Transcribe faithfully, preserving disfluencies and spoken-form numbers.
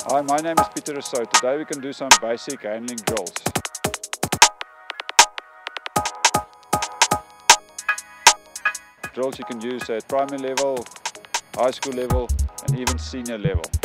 Hi, my name is Pieter Rossouw. Today we can do some basic handling drills. Drills you can use at primary level, high school level and even senior level.